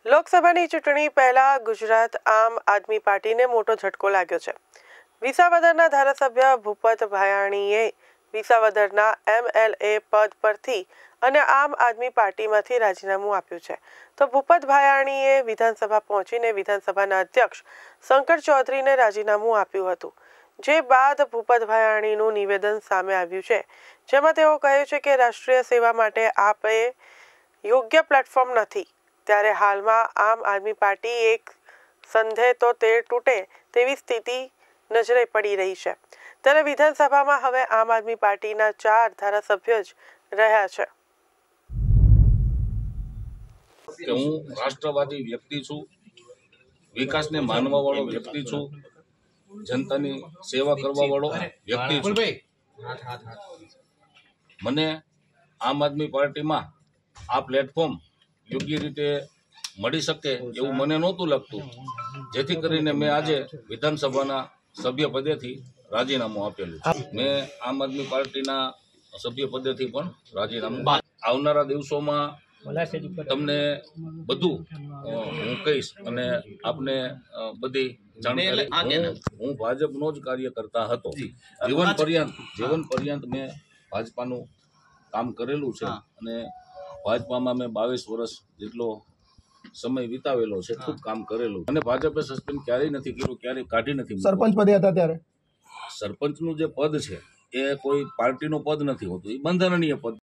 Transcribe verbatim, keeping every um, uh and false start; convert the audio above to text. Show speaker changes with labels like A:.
A: લોકસભાની ચૂંટણી પહેલા ગુજરાત આમ આદમી પાર્ટીને મોટો ઝટકો લાગ્યો છે। વિસાવદરના ધારાસભ્ય ભૂપત ભાયાણીએ વિસાવદરના એમએલએ પદ પરથી અને આમ આદમી પાર્ટીમાંથી રાજીનામું આપ્યું છે। તો ભૂપત ભાયાણીએ વિધાનસભા પહોંચીને વિધાનસભાના અધ્યક્ષ શંકર ચૌધરીને રાજીનામું આપ્યું હતું। જે બાદ ભૂપત ભાયાણીનું નિવેદન સામે આવ્યું છે, જેમાં તેઓ કહે છે કે રાષ્ટ્રીય સેવા માટે આપે યોગ્ય પ્લેટફોર્મ નથી। ત્યારે હાલમાં આમ આદમી પાર્ટી એક સંધે તો તે તૂટે તેવી સ્થિતિ નજરે પડી રહી છે। ત્યારે વિધાનસભામાં હવે આમ આદમી પાર્ટીના ચાર ધારાસભ્ય જ રહ્યા છે।
B: હું રાષ્ટ્રવાદી વ્યક્તિ છું, વિકાસને માનવા વાળો વ્યક્તિ છું, જનતાની સેવા કરવા વાળો વ્યક્તિ છું। મને આમ આદમી પાર્ટીમાં આ પ્લેટફોર્મ યોગ્ય રીતે મળી શકે એવું મને નહોતું લાગતું, જેથી કરીને મેં આજે વિધાનસભાના સભ્ય પદેથી રાજીનામું આપેલું છે। મેં આમ આદમી પાર્ટીના સભ્ય પદેથી પણ રાજીનામું આવનારા દિવસોમાં તમને બધું હું કહીશ અને આપને બધી જાણકારી। હું ભાજપનો જ કાર્યકર્તા હતો, જીવન પર્યંત જીવન પર્યંત મેં ભાજપાનું કામ કરેલું છે અને ભાજપામાં મેં બાવીસ વર્ષ જેટલો સમય વિતાવેલો છે, ખૂબ કામ કરેલું અને ભાજપે સસ્પેન્ડ ક્યારેય નથી કર્યું, ક્યારેય કાઢી નથી।
C: સરપંચ પદે હતા ત્યારે
B: સરપંચનું જે પદ છે એ કોઈ પાર્ટીનું પદ નથી હોતું, એ બંધારણીય પદ